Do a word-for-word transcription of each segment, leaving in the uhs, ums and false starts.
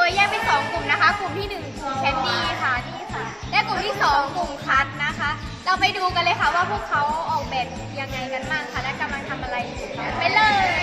ยแยกเป็นสองกลุ่มนะคะกลุ่มที่หนึ่งกลุ่มแคนดี้ค่ะนี่ค่ะและกลุ่มที่สองกลุ่มคัทนะคะเราไปดูกันเลยค่ะว่าพวกเขาออกแบบยังไงกันบ้างค่ะและกำลังทำอะไรอยู่ไปเลย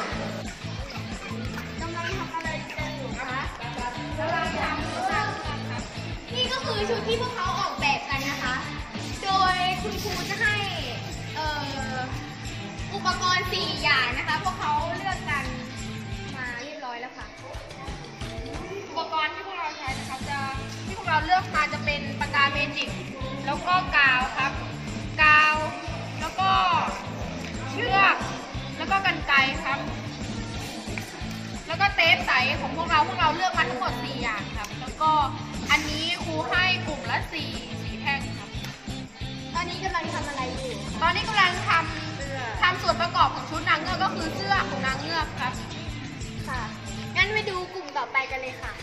กำลังทำอะไรกันอยู่คะกำลังทำชุดค่ะนี่ก็คือชุดที่พวกเขาออกแบบกันนะคะโดยคุณครูจะให้เอ่ออุปกรณ์สี่อย่างนะคะพวกเขาเลือกกันมาเรียบร้อยแล้วค่ะอุปกรณ์ที่พวกเราใช้นะคะจะที่พวกเราเลือกมาจะเป็นปากกาเมจิกแล้วก็กาวครับกาวแล้วก็เชือกแล้วก็กรรไกรครับแล้วก็เทปใสของพวกเราพวกเราเลือกมาทั้งหมดสี่อย่างครับแล้วก็อันนี้ครูให้กลุ่มละสี่สี่แท่งครับตอนนี้กำลังทำอะไรอยู่ตอนนี้กำลังทำทำส่วนประกอบของชุดนางเงือกก็คือเสื้อของนางเงือกครับค่ะงั้นไปดูกลุ่มต่อไปกันเลยค่ะ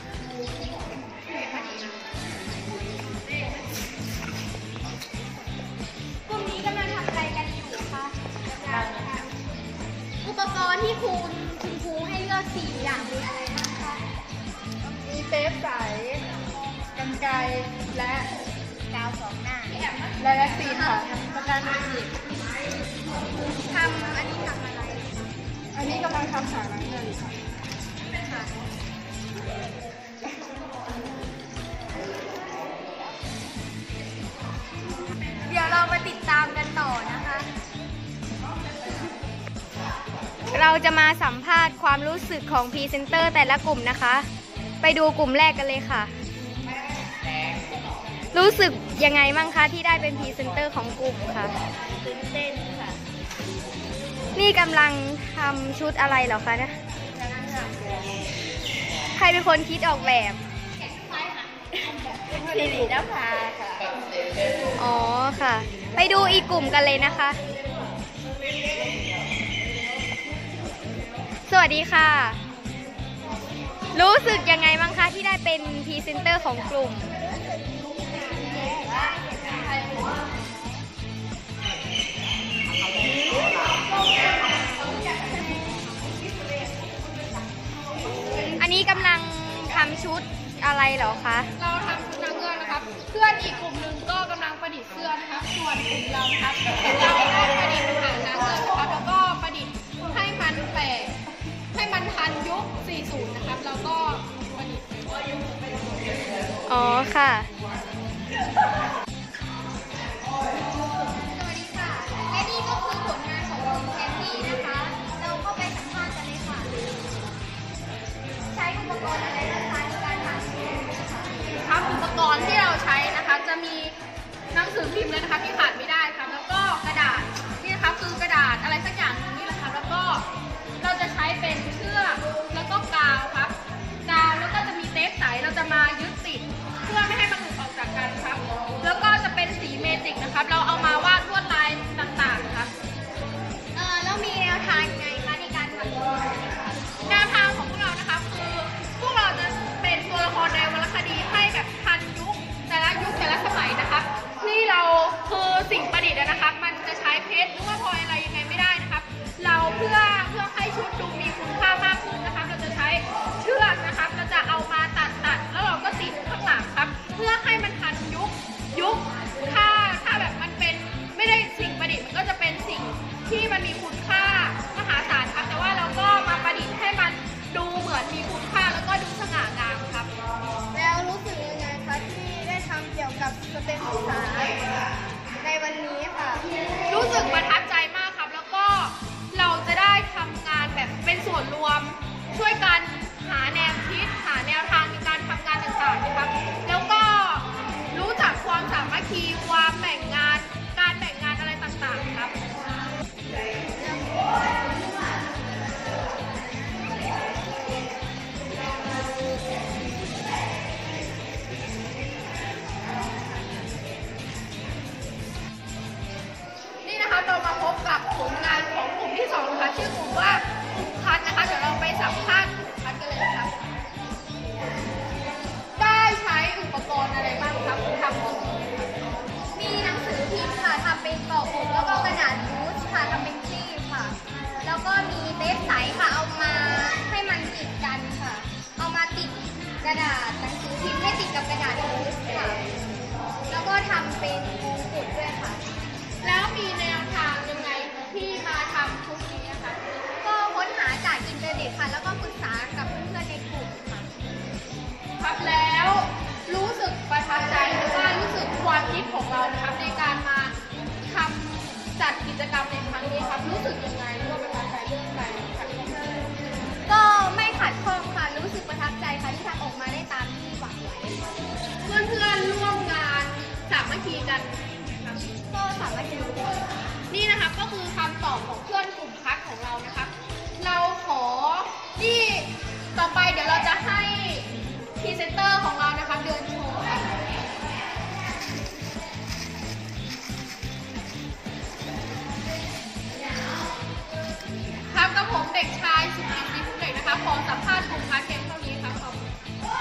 กลุ่มนี้กำลังทำอะไรกันอยู่คะอุปกรณ์ที่คุณคุณครูให้เลือกสี่อย่างมีอะไรบ้างคะมีเทปใสกรรไกรและกาวสองหน้าและและสีค่ะประการเมจิกทำอันนี้ทำอะไรอันนี้กำลังทำหางนางเงือกอยู่ค่ะเดี๋ยวเรามาติดตามกันต่อนะคะเราจะมาสัมภาษณ์ความรู้สึกของพรีเซนเตอร์แต่ละกลุ่มนะคะไปดูกลุ่มแรกกันเลยค่ะรู้สึกยังไงบ้างคะที่ได้เป็นพรีเซนเตอร์ของกลุ่มค่ะตื่นเต้นค่ะนี่กำลังทำชุดอะไรเหรอคะนะใครเป็นคนคิดออกแบบสิรินภาค่ะอ๋อค่ะไปดูอีกกลุ่มกันเลยนะคะสวัสดีค่ะรู้สึกยังไงบ้างคะที่ได้เป็นพรีเซนเตอร์ของกลุ่มอันนี้กำลังทำชุดอะไรเหรอคะเราทำชุดนางเงือกนะครับเพื่อนอีกกลุ่มหนึ่งก็กำลังประดิษฐ์เสื้อนะครับส่วนกลุ่มเราครับเราได้ประดิษฐ์หางนางเงือกนะครับแล้วก็ประดิษฐ์ให้มันแปลกให้มันทันยุคสี่สิบนะครับแล้วก็ประดิษฐ์อ๋อค่ะสวัสดีค่ะและนี่ก็คือผลงานของกลุ่มแคนดี้นะคะเราเข้าไปสัมภาษณ์กันเลยค่ะใช้อุปกรณ์อะไรนะคะในการทำครับอุปกรณ์ที่เราใช้นะคะจะมีหนังสือพิมพ์เลยนะคะที่ขาดไม่ได้ครับแล้วก็กระดาษนี่นะคะคือกระดาษอะไรสักอย่างนึงนี่แหละครับแล้วก็เราจะใช้เป็นเชือกแล้วก็กาวครับกาวแล้วก็จะมีเทปใสเราจะมายึดติดเพื่อไม่ให้มันหลุดออกจากกันครับแล้วก็จะเป็นสีเมจิกนะครับเราเอามาวาดลวดลายต่างๆครับเออแล้วมีแนวทางยังไงคะในการทำแนวทางของพวกเรานะคะคือพวกเราจะเป็นตัวละครในวรรณคดีให้แบบทันยุคแต่ละยุคแต่ละสมัยนะครับที่เราคือสิ่งประดิษฐ์นะครับมันจะใช้เพชรหรือว่าพลอยอะไรยังไงไม่ได้นะครับเราเพื่อเพื่อให้ชุดดูมีคุณค่ามากขึ้นนะครับเราจะใช้เชือกนะครับเราจะเอามาตัดตัดแล้วเราก็ติดข้างหลังครับเพื่อให้มันทันยุคยุคถ้าถ้าแบบมันเป็นไม่ได้สิ่งประดิษฐ์มันก็จะเป็นสิ่งที่มันมีคุณค่ามหาศาลครับแต่ว่าเราก็มาประดิษฐ์ให้มันดูเหมือนมีคุณค่าแล้วก็ดูสง่างามครับแล้วรู้สึกยังไงคะที่ได้ทำเกี่ยวกับสเต็มศึกษาในวันนี้ค่ะรู้สึกประทับใจมากครับแล้วก็เราจะได้ทำงานแบบเป็นส่วนรวมช่วยกันหาแนวคิดหาแนวทางในการทำงานต่างๆนะครับแล้วก็รู้จักความสามัคคีความแบ่งงานการแบ่งงานอะไรต่างๆครับนี่นะคะเรามาพบกับผลงานของกลุ่มที่สองนะคะชื่อกลุ่มว่ากลุ่มคัทนะคะเดี๋ยวเราไปสัมภาษณ์กลุ่มคัทกันเลยนะครับได้ใช้อุปกรณ์อะไรบ้างครับทำกลุ่มมีหนังสือพิมพ์ค่ะทำเป็นกรอบอกแล้วก็กระดาษรูทค่ะทำเป็นคลีปค่ะแล้วก็มีเทปใสค่ะเอามาให้มันติดกันค่ะเอามาติดกระดาษหนังสือพิมพ์ให้ติดกับกระดาษรูปค่ะ แล้วก็ทำเป็นมงกุฎด้วยค่ะแล้วมีแนวทางยังไงที่มาทำชุดนี้นะคะก็ค้นหาจากอินเทอร์เน็ตค่ะ แล้วก็ปรึกษากับเพื่อนๆในกลุ่มค่ะครับแล้วรู้สึกประทับใจหรือว่ารู้สึกความคิดของเรานะครับในการมาทำจัดกิจกรรมในครั้งนี้ครับรู้สึกยังไงหรือว่าประทับใจเรื่องอะไรครับก็ไม่ขัดข้องค่ะ รู้สึกประทับใจค่ะที่ทำออกมาได้ตามที่หวังไว้ค่ะเพื่อนเพื่อนๆร่วมงานสามัคคีกันครับก็สามารถจะรู้ได้นี่นะครับก็คือคำตอบของเพื่อนกลุ่มคัดของเรานะครับ เราขอที่ต่อไปเดี๋ยวเราจะให้พรีเซนเตอร์ของเรานะครับเดินโชว์ครับครับกับผมเด็กชายสุกิตศรีภูมิเหล็กนะคะขอสัมภาษณ์กลุ่มคัดเพียงเท่านี้ครับขอบคุณ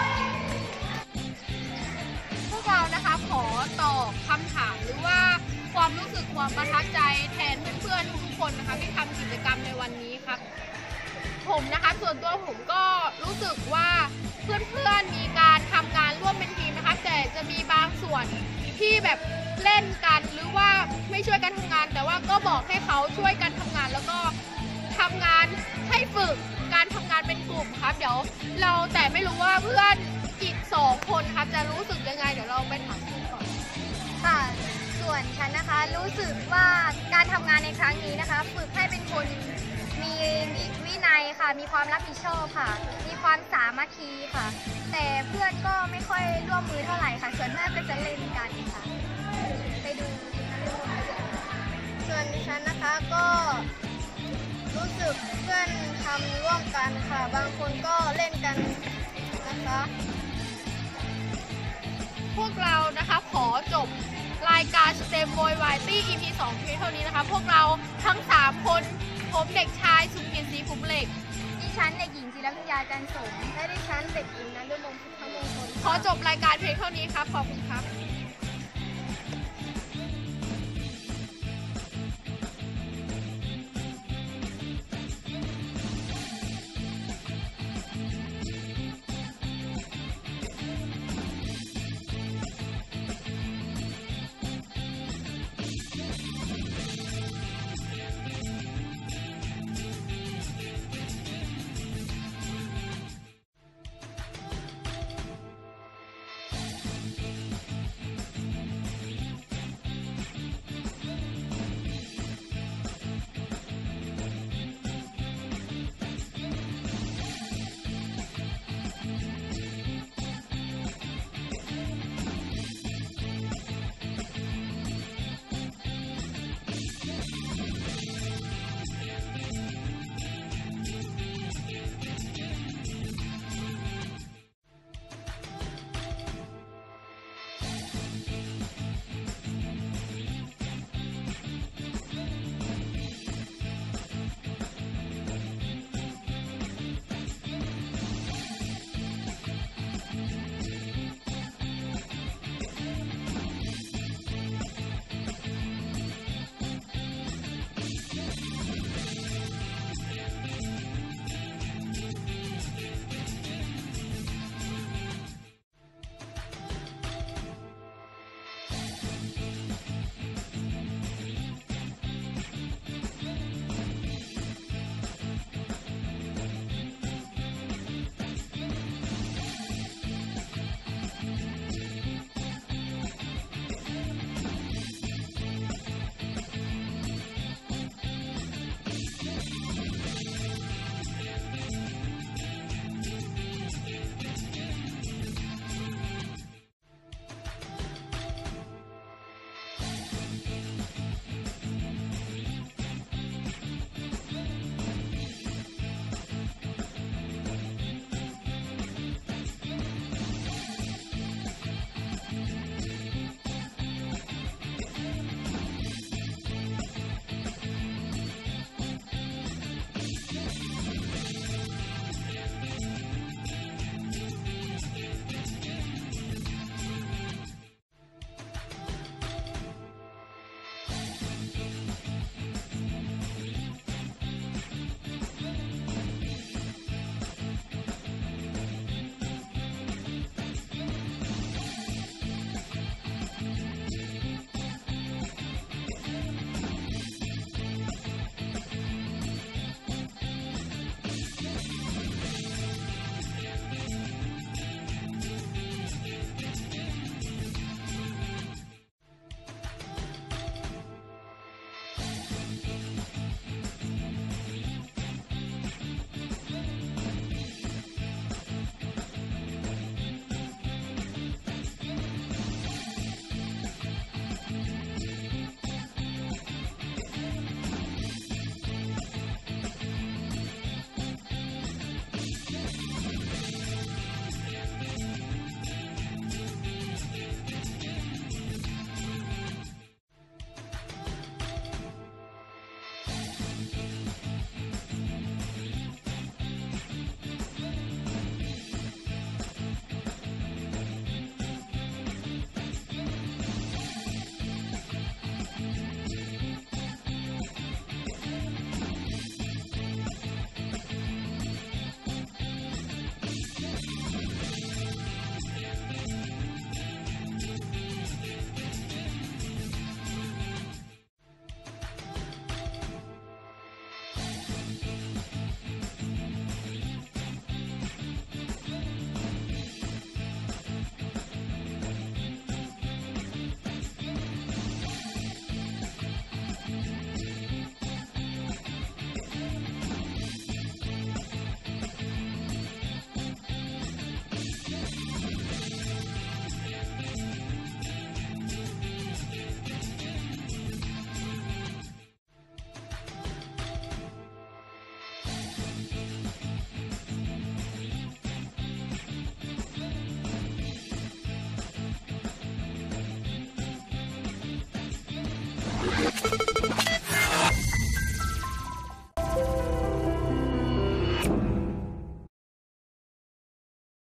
พวกเรานะคะขอตอบคำถามหรือว่าความรู้สึกความประทับใจแทนเพื่อนๆทุกคนนะคะที่ทำกิจกรรมในวันนี้ครับ ผมนะคะส่วนตัวผมก็รู้สึกว่าเพื่อนๆมีการทำงานร่วมเป็นทีมนะคะแต่จะมีบางส่วนที่แบบเล่นกันหรือว่าไม่ช่วยกันทำงาน แต่ว่าก็บอกให้เขาช่วยกันทำงานแล้วก็ทำงานให้ฝึกการทำงานเป็นกลุ่มครับเดี๋ยวเราแต่ไม่รู้ว่าเพื่อนอีกสองคนครับจะรู้สึกยังไงเดี๋ยวเราไปถามคุณก่อนค่ะ ส่วนฉันนะคะรู้สึกว่าการทำงานในครั้งนี้นะคะ ฝึกให้เป็นคนมีวินัยค่ะ มีความรับผิดชอบค่ะ มีความสามัคคีค่ะ แต่เพื่อนก็ไม่ค่อยร่วมมือเท่าไหร่ค่ะ ส่วนมากก็จะเล่นกันค่ะ ไปดูส่วนดิฉันนะคะก็รู้สึกเพื่อนทำร่วมกันค่ะ บางคนก็เล่นกันนะคะพวกเรานะคะขอจบรายการ STEM Variety อี พี สอง เพียงเท่านี้นะคะ พวกเราทั้งสามคนผมเด็กชายสุกินทร์ศรีภูมิเหล็กดิฉันเด็กหญิงศิลปิญญาจันทร์สมและดิฉันเด็กหญิงนันทมนต์พุทธมงคลขอจบรายการเพียงเท่านี้ครับ ขอบคุณครับ